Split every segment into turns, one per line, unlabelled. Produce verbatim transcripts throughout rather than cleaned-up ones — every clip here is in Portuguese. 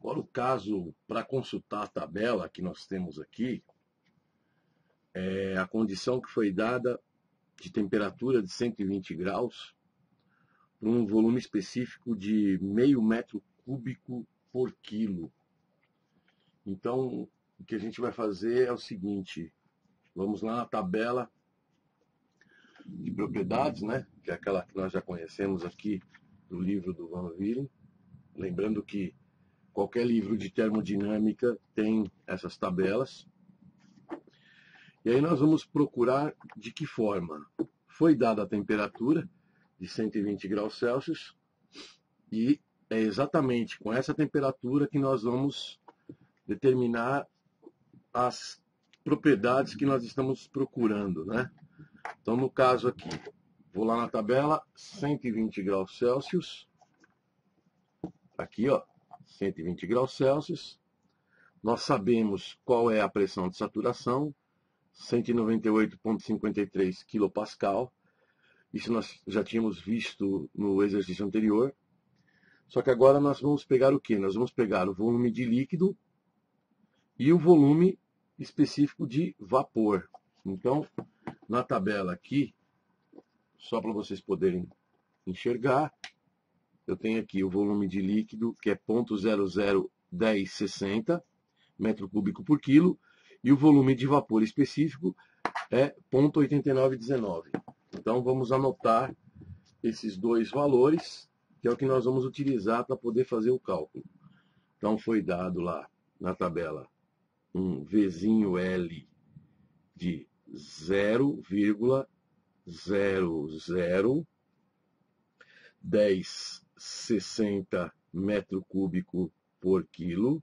Agora, o caso, para consultar a tabela que nós temos aqui, é a condição que foi dada de temperatura de cento e vinte graus para um volume específico de meio metro cúbico por quilo. Então, o que a gente vai fazer é o seguinte: vamos lá na tabela de propriedades, né? Que é aquela que nós já conhecemos aqui do livro do Van Wielen. Lembrando que qualquer livro de termodinâmica tem essas tabelas. E aí nós vamos procurar de que forma foi dada a temperatura de cento e vinte graus Celsius, e é exatamente com essa temperatura que nós vamos determinar as propriedades que nós estamos procurando, né? Então, no caso aqui, vou lá na tabela, cento e vinte graus Celsius, aqui ó, cento e vinte graus Celsius, nós sabemos qual é a pressão de saturação, cento e noventa e oito vírgula cinquenta e três quilopascal. Isso nós já tínhamos visto no exercício anterior. Só que agora nós vamos pegar o quê? Nós vamos pegar o volume de líquido e o volume específico de vapor. Então, na tabela aqui, só para vocês poderem enxergar, eu tenho aqui o volume de líquido, que é zero ponto zero zero um zero seis zero metro cúbico por quilo, e o volume de vapor específico é zero ponto oito nove um nove. Então, vamos anotar esses dois valores, que é o que nós vamos utilizar para poder fazer o cálculo. Então, foi dado lá na tabela um Vzinho L de zero vírgula zero zero um zero seis zero metro cúbico por quilo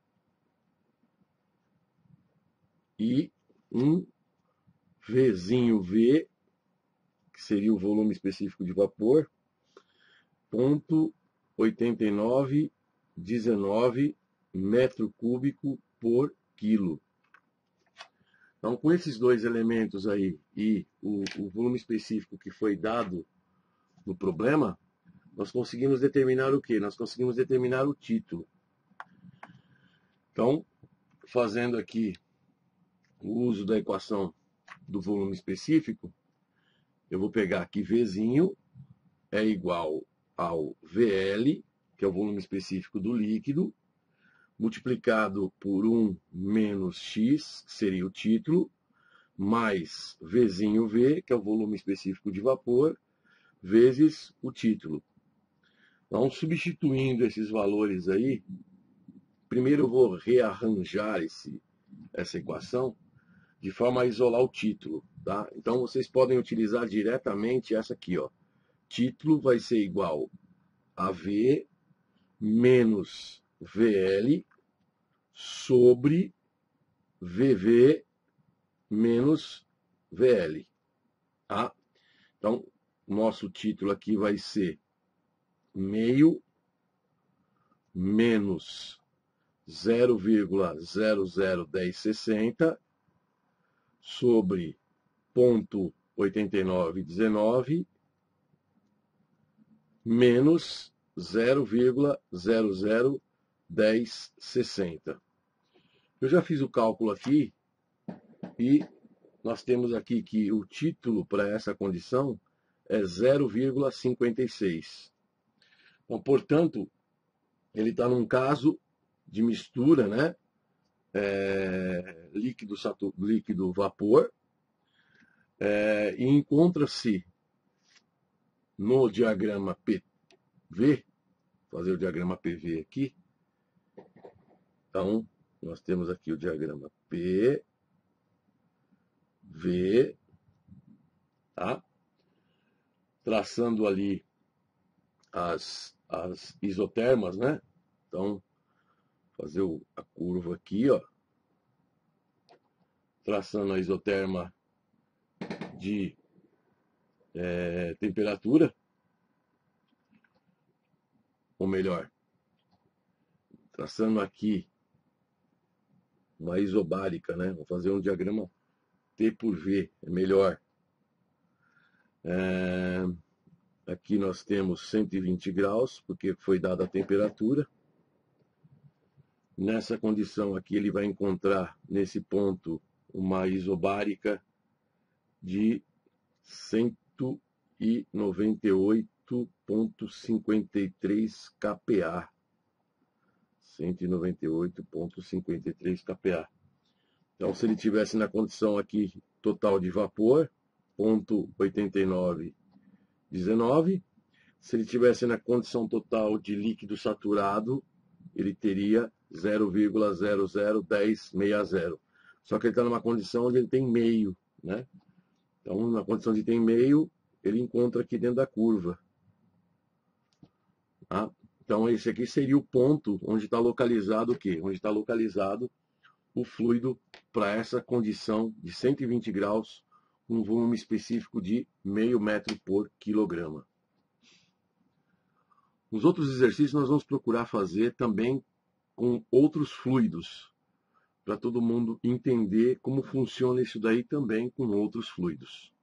e um Vzinho V, que seria o volume específico de vapor, zero ponto oito nove um nove metro cúbico por quilo. Então, com esses dois elementos aí e o, o volume específico que foi dado no problema, nós conseguimos determinar o quê? Nós conseguimos determinar o título. Então, fazendo aqui o uso da equação do volume específico, eu vou pegar aqui Vzinho é igual ao V L, que é o volume específico do líquido, multiplicado por um menos X, que seria o título, mais Vzinho V, que é o volume específico de vapor, vezes o título. Então, substituindo esses valores aí, primeiro eu vou rearranjar esse, essa equação de forma a isolar o título, tá? Então, vocês podem utilizar diretamente essa aqui, ó. Título vai ser igual a V menos V L sobre V V menos V L. Tá? Então, nosso título aqui vai ser meio menos zero vírgula zero zero um zero seis zero sobre ponto oito nove um nove menos zero vírgula zero zero um zero seis zero. Eu já fiz o cálculo aqui e nós temos aqui que o título para essa condição é zero vírgula cinquenta e seis. Então, portanto, ele está num caso de mistura, né? É, líquido, líquido vapor, é, e encontra-se no diagrama P V, fazer o diagrama P V aqui. Então, nós temos aqui o diagrama P V, tá? Traçando ali as, as isotermas, né? Então, fazer o, a curva aqui, ó. Traçando a isoterma de é, temperatura, ou melhor, traçando aqui uma isobárica, né? Vou fazer um diagrama T por V, é melhor. É, aqui nós temos cento e vinte graus, porque foi dada a temperatura. Nessa condição aqui, ele vai encontrar nesse ponto uma isobárica de cento e noventa e oito vírgula cinquenta e três kPa. cento e noventa e oito vírgula cinquenta e três kPa. Então, se ele tivesse na condição aqui total de vapor, zero vírgula oitenta e nove dezenove. Se ele tivesse na condição total de líquido saturado, ele teria zero vírgula zero zero um zero seis zero. Só que ele está numa condição onde ele tem meio, né? Então, na condição de tem meio, ele encontra aqui dentro da curva. Tá? Então, esse aqui seria o ponto onde está localizado o quê? Onde está localizado o fluido para essa condição de cento e vinte graus, com um volume específico de meio metro por quilograma. Os outros exercícios nós vamos procurar fazer também com outros fluidos, para todo mundo entender como funciona isso daí também com outros fluidos.